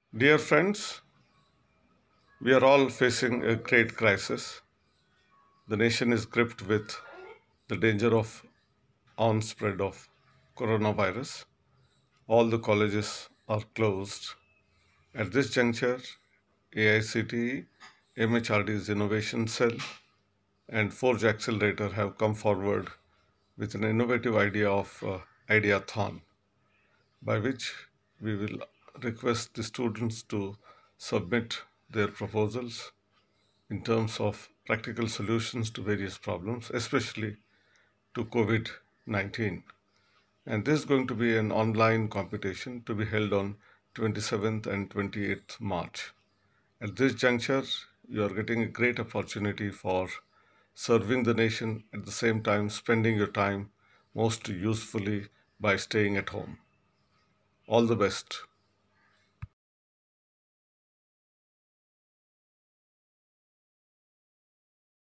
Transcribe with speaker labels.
Speaker 1: Dear friends, we are all facing a great crisis. The nation is gripped with the danger of on-spread of coronavirus. All the colleges are closed. At this juncture, AICTE, MHRD's Innovation Cell, and Forge Accelerator have come forward with an innovative idea of Ideathon, by which we will request the students to submit their proposals in terms of practical solutions to various problems, especially to COVID 19. And this is going to be an online competition to be held on 27th and 28th March. At this juncture, you are getting a great opportunity for serving the nation at the same time spending your time most usefully by staying at home. All the best.